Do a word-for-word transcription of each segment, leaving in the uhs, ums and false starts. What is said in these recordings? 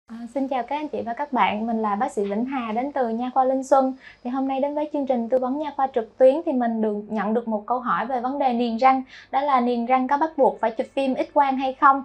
À, xin chào các anh chị và các bạn, mình là bác sĩ Vĩnh Hà đến từ Nha khoa Linh Xuân. Thì hôm nay đến với chương trình tư vấn nha khoa trực tuyến thì mình được nhận được một câu hỏi về vấn đề niềng răng, đó là niềng răng có bắt buộc phải chụp phim X quang hay không?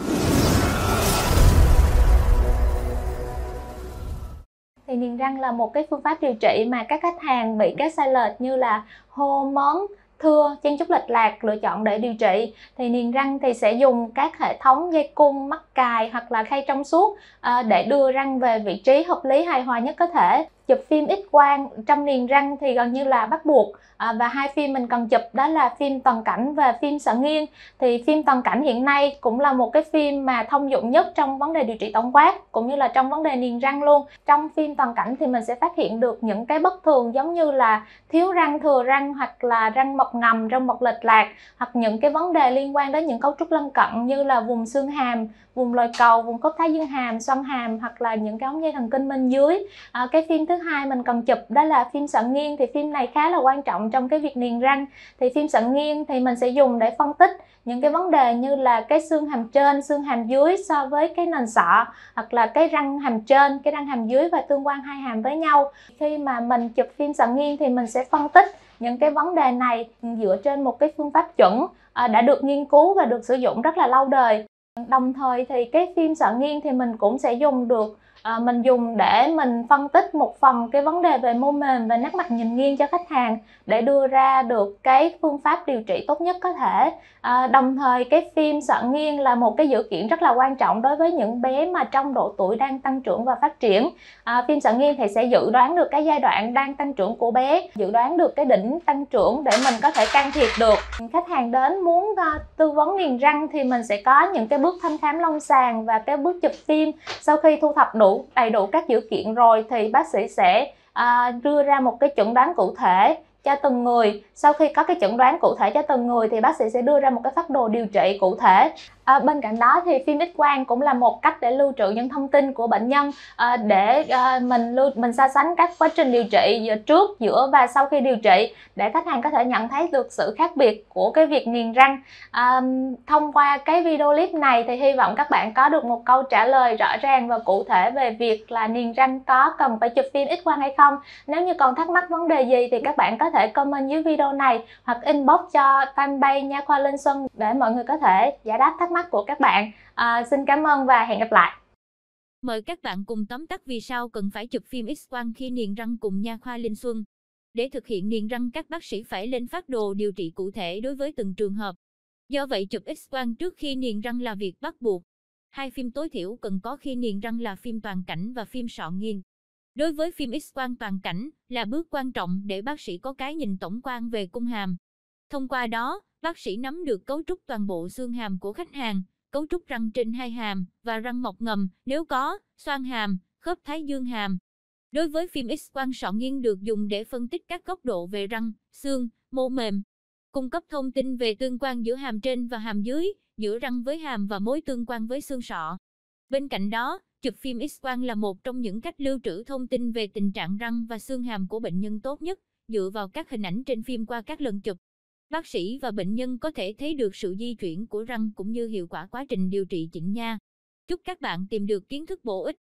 Thì niềng răng là một cái phương pháp điều trị mà các khách hàng bị các sai lệch như là hô mớm, thưa, chen chúc lệch lạc lựa chọn để điều trị. Thì niềng răng thì sẽ dùng các hệ thống dây cung, mắc cài hoặc là khay trong suốt à, để đưa răng về vị trí hợp lý hài hòa nhất có thể. Chụp phim X quang trong niềng răng thì gần như là bắt buộc, à, và hai phim mình cần chụp đó là phim toàn cảnh và phim xạ nghiêng. Thì phim toàn cảnh hiện nay cũng là một cái phim mà thông dụng nhất trong vấn đề điều trị tổng quát cũng như là trong vấn đề niềng răng luôn. Trong phim toàn cảnh thì mình sẽ phát hiện được những cái bất thường giống như là thiếu răng, thừa răng hoặc là răng mọc ngầm, răng mọc lệch lạc, hoặc những cái vấn đề liên quan đến những cấu trúc lân cận như là vùng xương hàm, vùng lồi cầu, vùng khớp thái dương hàm, xoang hàm hoặc là những cái ống dây thần kinh bên dưới. À, cái phim thứ hai mình cần chụp đó là phim xạ nghiêng. Thì phim này khá là quan trọng trong cái việc niềng răng. Thì phim xạ nghiêng thì mình sẽ dùng để phân tích những cái vấn đề như là cái xương hàm trên, xương hàm dưới so với cái nền sọ, hoặc là cái răng hàm trên, cái răng hàm dưới và tương quan hai hàm với nhau. Khi mà mình chụp phim xạ nghiêng thì mình sẽ phân tích những cái vấn đề này dựa trên một cái phương pháp chuẩn à, đã được nghiên cứu và được sử dụng rất là lâu đời. Đồng thời thì cái phim xạ nghiêng thì mình cũng sẽ dùng được à, mình dùng để mình phân tích một phần cái vấn đề về mô mềm và nét mặt nhìn nghiêng cho khách hàng để đưa ra được cái phương pháp điều trị tốt nhất có thể. À, đồng thời cái phim xạ nghiêng là một cái dữ kiện rất là quan trọng đối với những bé mà trong độ tuổi đang tăng trưởng và phát triển. À, phim xạ nghiêng thì sẽ dự đoán được cái giai đoạn đang tăng trưởng của bé, dự đoán được cái đỉnh tăng trưởng để mình có thể can thiệp được. Khách hàng đến muốn uh, tư vấn niềng răng thì mình sẽ có những cái bước thăm khám lâm sàng và cái bước chụp phim. Sau khi thu thập đủ đầy đủ các dữ kiện rồi thì bác sĩ sẽ uh, đưa ra một cái chẩn đoán cụ thể cho từng người. Sau khi có cái chẩn đoán cụ thể cho từng người thì bác sĩ sẽ đưa ra một cái phác đồ điều trị cụ thể. À, bên cạnh đó thì phim X quang cũng là một cách để lưu trữ những thông tin của bệnh nhân à, để à, mình lưu mình so sánh các quá trình điều trị trước, giữa và sau khi điều trị để khách hàng có thể nhận thấy được sự khác biệt của cái việc niềng răng. À, thông qua cái video clip này thì hy vọng các bạn có được một câu trả lời rõ ràng và cụ thể về việc là niềng răng có cần phải chụp phim X quang hay không. Nếu như còn thắc mắc vấn đề gì thì các bạn có thể comment dưới video này hoặc inbox cho fanpage Nha khoa Linh Xuân để mọi người có thể giải đáp thắc mắc của các bạn. À, xin cảm ơn và hẹn gặp lại. Mời các bạn cùng tóm tắt vì sao cần phải chụp phim X quang khi niềng răng cùng Nha khoa Linh Xuân. Để thực hiện niềng răng, các bác sĩ phải lên phác đồ điều trị cụ thể đối với từng trường hợp. Do vậy, chụp X quang trước khi niềng răng là việc bắt buộc. Hai phim tối thiểu cần có khi niềng răng là phim toàn cảnh và phim sọ nghiêng. Đối với phim X quang toàn cảnh là bước quan trọng để bác sĩ có cái nhìn tổng quan về cung hàm. Thông qua đó, bác sĩ nắm được cấu trúc toàn bộ xương hàm của khách hàng, cấu trúc răng trên hai hàm và răng mọc ngầm nếu có, xoang hàm, khớp thái dương hàm. Đối với phim X quang sọ nghiêng được dùng để phân tích các góc độ về răng, xương, mô mềm, cung cấp thông tin về tương quan giữa hàm trên và hàm dưới, giữa răng với hàm và mối tương quan với xương sọ. Bên cạnh đó, chụp phim X quang là một trong những cách lưu trữ thông tin về tình trạng răng và xương hàm của bệnh nhân tốt nhất, dựa vào các hình ảnh trên phim qua các lần chụp. Bác sĩ và bệnh nhân có thể thấy được sự di chuyển của răng cũng như hiệu quả quá trình điều trị chỉnh nha. Chúc các bạn tìm được kiến thức bổ ích.